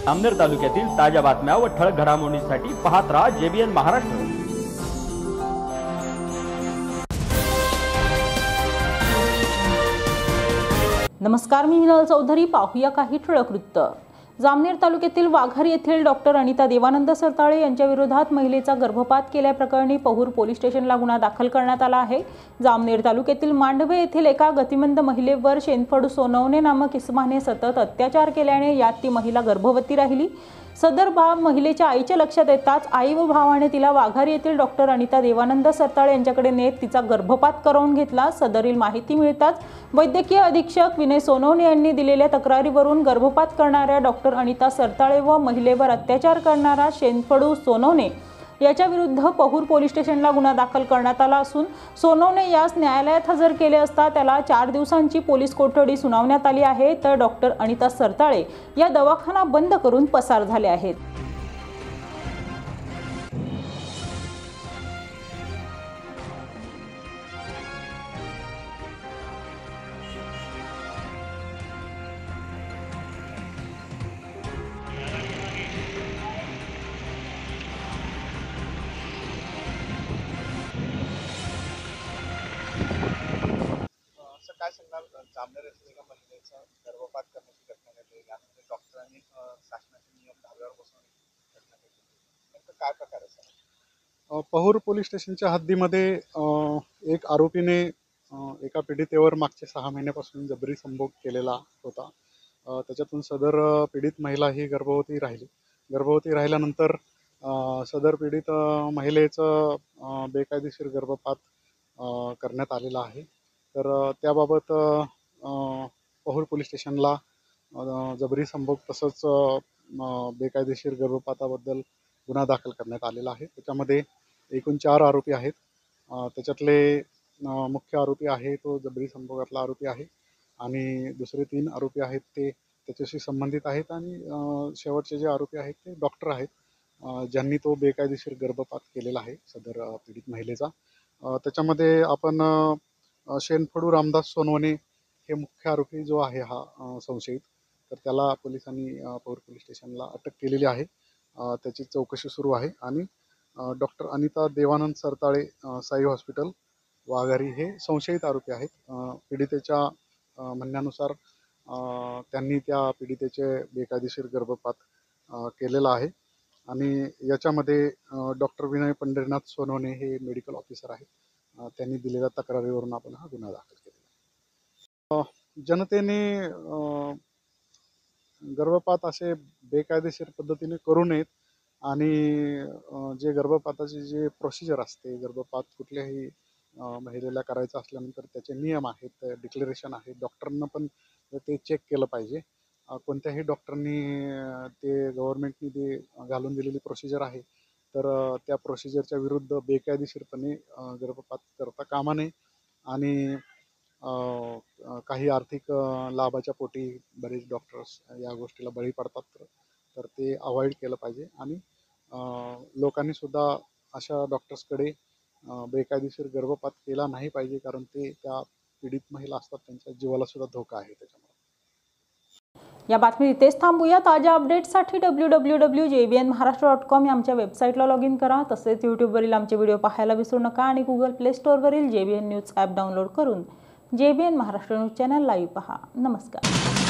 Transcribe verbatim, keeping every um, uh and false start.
जामनेर तालुक्यातील ताज्या बातम्या व ठळक घडामोडींसाठी पाहत राहा जेबीएन महाराष्ट्र। नमस्कार, मी मिनल चौधरी। पाहूया काही ठळक वृत्त। जामनेर तालुक्यातील वाघारी येथील डॉक्टर अनिता देवानंद सरताळे यांच्या विरोधात महिलेचा गर्भपात केल्याप्रकरणी पहूर पोलीस स्टेशनला गुन्हा दाखल करण्यात आला आहे। जामनेर तालुक्यातील मांडवे येथील एका गतिमंद महिलेवर शेनफडू सोनवणे नामक इसमाने सतत अत्याचार केल्याने यात ती महिला गर्भवती राहिली। सदर बाब महिलेच्या आईच्या लक्षात येताच आई व भावाने तिला वाघारी येथील डॉक्टर अनिता देवानंद सरताळे यांच्याकडे नेत तिचा गर्भपात करवून घेतला। सदरील माहिती मिळताच वैद्यकीय अधीक्षक विनय सोनवणे यांनी दिलेल्या तक्रारीवरून गर्भपात करणाऱ्या डॉक्टर अनिता सरताळे व महिलेवर अत्याचार करणारा शेनफडू सोनवणे याच्या विरुद्ध पहूर पोलीस स्टेशनला गुन्हा दाखल करण्यात आला असून सोनवणे यास न्यायालयात हजर केले असता त्याला चार दिवसांची पोलीस कोठडी सुनावण्यात आली आहे। तर डॉक्टर अनिता सरताळे या दवाखाना बंद करून पसार झाले आहेत। काय सांगणार जामनेर येथील एका महिलेचा गर्भपात करण्याची घटना घडली, यामध्ये डॉक्टरांनी शासनाचे नियम धाब्यावर बसवून घटना घडली, नेमकं काय प्रकार आहे? पहूर पोलीस स्टेशनच्या हद्दीमध्ये एक आरोपीने एका पीडितेवर मागचे सहा महिन्यापासून जबरी संभोग केलेला होता। त्याच्यातून सदर पीडित महिला ही गर्भवती राहिली। गर्भवती राहिल्यानंतर सदर पीडित महिलेचं बेकायदेशीर गर्भपात करण्यात आलेला आहे। तर त्याबाबत पहूर पोलीस स्टेशनला जबरी संभोग तसंच बेकायदेशीर गर्भपाताबद्दल गुन्हा दाखल करण्यात आलेला आहे। त्याच्यामध्ये एकूण चार आरोपी आहेत। त्याच्यातले मुख्य आरोपी आहे तो जबरी संभोगातला आरोपी आहे आणि दुसरे तीन आरोपी आहेत ते त्याच्याशी संबंधित आहेत आणि शेवटचे जे आरोपी आहेत ते डॉक्टर आहेत ज्यांनी तो बेकायदेशीर गर्भपात केलेला आहे सदर पीडित महिलेचा। त्याच्यामध्ये आपण शेनफडू रामदास सोनवणे हे मुख्य आरोपी जो आहे हा संशयित, तर त्याला पोलिसांनी पहूर पोलीस स्टेशनला अटक केलेली आहे। त्याची चौकशी सुरू आहे आणि डॉक्टर अनिता देवानंद सरताळे साई हॉस्पिटल वाघारी हे संशयित आरोपी आहेत। पीडितेच्या म्हणण्यानुसार त्यांनी त्या पीडितेचे बेकायदेशीर गर्भपात केलेला आहे आणि याच्यामध्ये डॉक्टर विनय पंढरीनाथ सोनवणे हे मेडिकल ऑफिसर आहेत। त्यांनी दिलेल्या तक्रारीवरून आपण हा गुन्हा दाखल केलेला आहे। जनतेने गर्भपात असे बेकायदेशीर पद्धतीने करू नयेत आणि जे गर्भपाताची जे प्रोसिजर असते, गर्भपात कुठल्याही महिलेला करायचं असल्यानंतर त्याचे नियम आहेत, डिक्लेरेशन आहे, डॉक्टरांना पण ते चेक केलं पाहिजे। कोणत्याही डॉक्टरनी ते गव्हर्नमेंटने ते घालून दिलेली प्रोसिजर आहे तर त्या प्रोसिजरच्या विरुद्ध बेकायदेशीरपणे गर्भपात करता कामा नये आणि काही आर्थिक लाभाच्या पोटी बरेच डॉक्टर्स या गोष्टीला बळी पडतात तर ते अवॉइड केलं पाहिजे आणि लोकांनी सुद्धा अशा डॉक्टर्सकडे बेकायदेशीर गर्भपात केला नाही पाहिजे, कारण ते त्या पीडित महिला असतात त्यांच्या जीवाला सुद्धा धोका आहे। त्याच्यामुळे या बातमी इथेच थांबूया। ताज्या अपडेट्ससाठी W W W dot J B N Maharashtra dot com या आमच्या वेबसाईटला लॉग इन करा। तसेच यूट्यूबवरील आमचे व्हिडिओ पाहायला विसरू नका आणि गुगल प्ले स्टोअरवरील J B N news app download करून J B N Maharashtra news channel live पहा। नमस्कार।